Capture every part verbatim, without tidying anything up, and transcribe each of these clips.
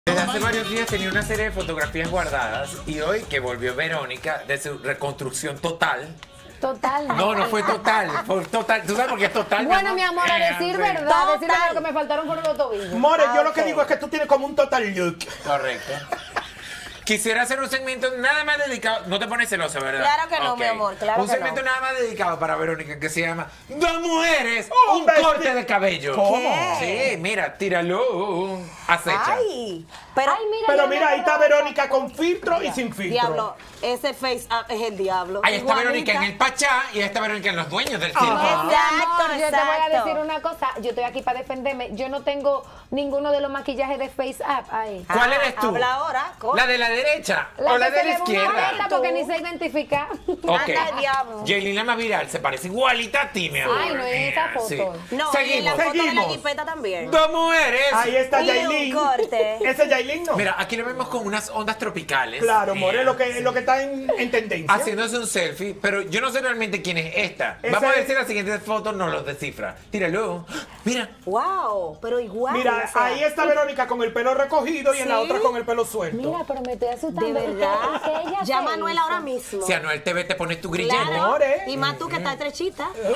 Desde hace varios días tenía una serie de fotografías guardadas y hoy que volvió Verónica de su reconstrucción total. Total. No, no fue total, fue total. ¿Tú sabes por qué es total? Bueno, mi amor, a Eh, decir sí. verdad, a decir verdad, lo que me faltaron fueron los tobillos. More, Ah, yo lo que ok. digo es que tú tienes como un total look. Correcto. Quisiera hacer un segmento nada más dedicado. No te pones celosa, ¿verdad? Claro que no, Ok. mi amor, claro Un que segmento no. nada más dedicado para Verónica que se llama Dos mujeres, Oh, un bestia. corte de cabello. ¿Cómo? Sí, mira, tíralo. Acecha. Ay, pero, Ay, mira, Pero ya mira, me ahí está acordaba. Verónica con filtro y sin filtro. diablo, ese face up es el diablo. Ahí está Igualita. Verónica en el Pachá y ahí está Verónica en los dueños del circo. Ajá. Mi amor, Exacto, yo te voy a exacto. decir una cosa. Yo estoy aquí para defenderme. Yo no tengo ninguno de los maquillajes de face up ahí. ¿Cuál Ah, eres tú? habla ahora, con- ¿La de la derecha o la que de se la le ve una izquierda? jeta porque ni se identifica. Ok. Anda, diablo. Jaylin la más viral se parece igualita a ti, mi amor. Ay, no, en esa foto. Sí. No, y en la Seguimos. foto de la Seguimos. jipeta también. Dos mujeres. Ahí está Y un Yailin. corte. ¿Ese es Yailin, no? Mira, aquí lo vemos con unas ondas tropicales. Claro, More, Mira. lo que, lo que está en, en tendencia. Haciéndose un selfie, pero yo no sé realmente quién es esta. Ese Vamos a ver es- si la siguiente foto nos lo descifra. Tíralo. Mira. Wow, pero igual. Mira, o sea, ahí está Verónica con el pelo recogido y en la Sí. otra con el pelo suelto. Mira, pero me estoy asustando. de verdad. ¿Y qué ella Ya se Manuel hizo? ahora mismo. Si Anuel T V te pone tu grillete. Claro. More. Y más tú que estás estrechita. Eh.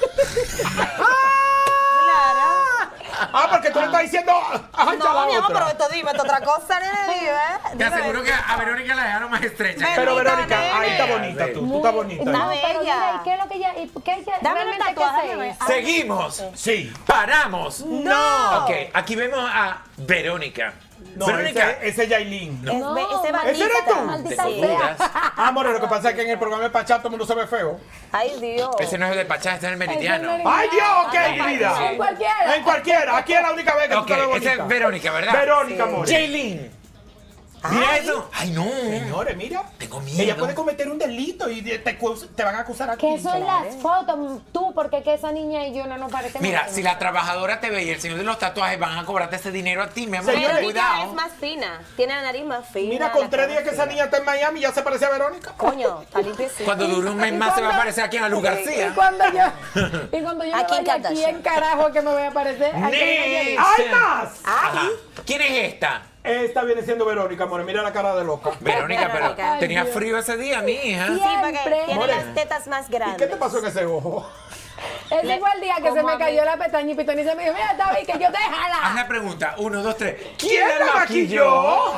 Claro. Ah, porque tú le estás diciendo. Ay, ya la No, mi amor, otra. pero esto dime, esto otra cosa, nene, dime. Te Dime. aseguro que a Verónica la dejaron más estrecha. Pero Bendita, Verónica, nene. ahí está bonita tú. Tú estás bonita. No, Está pero bella. mira, ¿y qué es lo que ella, y qué ella Dame el realmente tatuaje, qué se dame. hizo? Seguimos. Sí. Paramos. No. Ok, aquí vemos a Verónica. No, Verónica. ese, ese es Yailin. Es No, be- ese ¿ese bandita. eres tú? Maldita ¿Te sea. dudas? Ah, More, lo que pasa es que en el programa de Pachá todo el mundo se ve feo. Ay, Dios. Ese no es el de Pachá, este es el meridiano. Ese es ¡Ay, Dios! ¡Ok, Ay, mi vida! sí. En cualquiera. En cualquiera. Aquí es la única vez que Ok, tú te ves bonita. esa es Verónica, ¿verdad? Verónica, More. Jaylin. Mira Ay. eso. Ay, no. Señores, mira. Tengo miedo. Ella puede cometer un delito y te, te van a acusar aquí. Que son las fotos, tú, porque que esa niña y yo no nos parecemos. Mira, si la trabajadora te ve y el señor de los tatuajes van a cobrarte ese dinero a ti, mi amor, Señor, ten Pero ella cuidado. es más fina. Tiene la nariz más fina. Mira, la con tres cara días que esa fina. niña está en Miami ya se parece a Verónica. Coño, está limpiecita. Cuando dure un mes ¿Y más se va a cuándo? aparecer aquí en Lu Y García. cuando yo, y cuando yo Aquí me en vaya, Kardashian. ¿quién carajo que me voy a aparecer? ¿A quién Next. me ¡Hay más! Ajá. ¿Quién es esta? Esta viene siendo Verónica, More. Mira la cara de loca. Verónica, pero Verónica. tenía Ay, Dios. frío ese día, mi hija. Sí, porque Siempre. tiene More. las tetas más ¿Y grandes. qué te pasó en ese ojo? Ese Le- fue el día que se como me a cayó mí. la pestaña y Pitoni se me dijo, mira, David, que yo te Haz jala. la pregunta. Uno, dos, tres. ¿Quién la maquilló?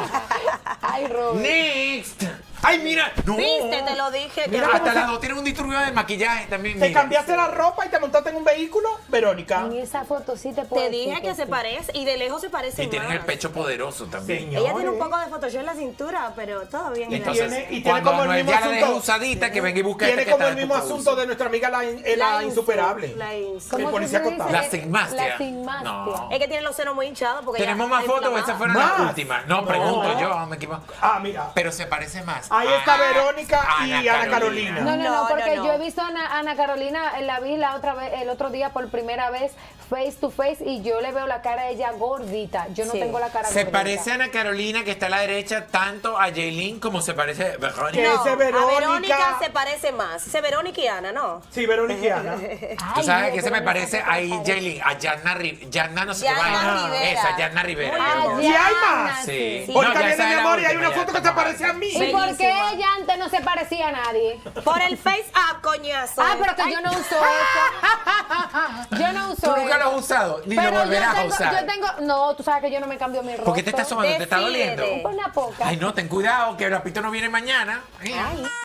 Ay, Robert. Next. Ay, mira. No. Viste, te lo dije. que Mira no. cómo Hasta se- las dos tienen un disturbio de maquillaje también. ¿Te mira. cambiaste la ropa y te montaste en un vehículo? Verónica. En esa foto sí te puedo Te decir dije que se sí. parece y de lejos se parece Y tienen más. el pecho poderoso también. Señor. Ella tiene un poco de Photoshop en la cintura, pero todo bien. Y Entonces, tiene- y tiene cuando como el Anuel mismo ya la deja asunto. usadita, que venga y busque Tiene esta que como está el mismo de poco asunto uso. de nuestra amiga la, in- eh, la insu- insuperable. La insu- ¿Cómo El que policía tú contable. dices? La sigmastia. La sigmastia. No. Es que tiene los senos muy hinchados porque ¿Tenemos ella más está fotos o esas inflamada. fueron las ¿Más? últimas? No, No. pregunto yo, me equivoco. Ah, mira. Pero se parece más. Ahí está Ah, Verónica y Ana Ana Carolina. No, no, no, No, porque no, no. yo he visto a Ana, Ana Carolina, eh, la vi la otra vez, el otro día por primera vez, face to face, y yo le veo la cara a ella gordita. Yo no Sí. tengo la cara Se gordita. parece a Ana Carolina, que está a la derecha, tanto a Jaylin como se parece a Verónica. ¿Qué? No, Ese Verónica- a Verónica se parece más. Ese Verónica y Ana, ¿no? Sí, Verónica y Ana. Tú Ay, sabes Dios, que se me pero parece esa ahí, cara. Jaylin, a Yanna, Ri- Yanna no sé qué Yanna vaina. Rivera. Esa, Yanna Rivera. Muy mi amor. hermosa. ¿Y hay Yana, más? Sí. sí. Porque No, ya viene esa mi es la amor y hay última, una ya foto que se estamos parece a ahí. mí. ¿Y por qué Bellísima. ella antes no se parecía a nadie? Por el face up, coñazo. Ah, pero que yo no uso eso. Yo no uso Tú nunca eso. lo has usado, ni Pero lo yo volverás a tengo- usar. Yo tengo, no, tú sabes que yo no me cambio mi rostro. ¿Por qué te estás sobando? ¿Te está doliendo? Decídete. Una poca. Ay, no, ten cuidado, que el apito no viene mañana. Eh. Ay.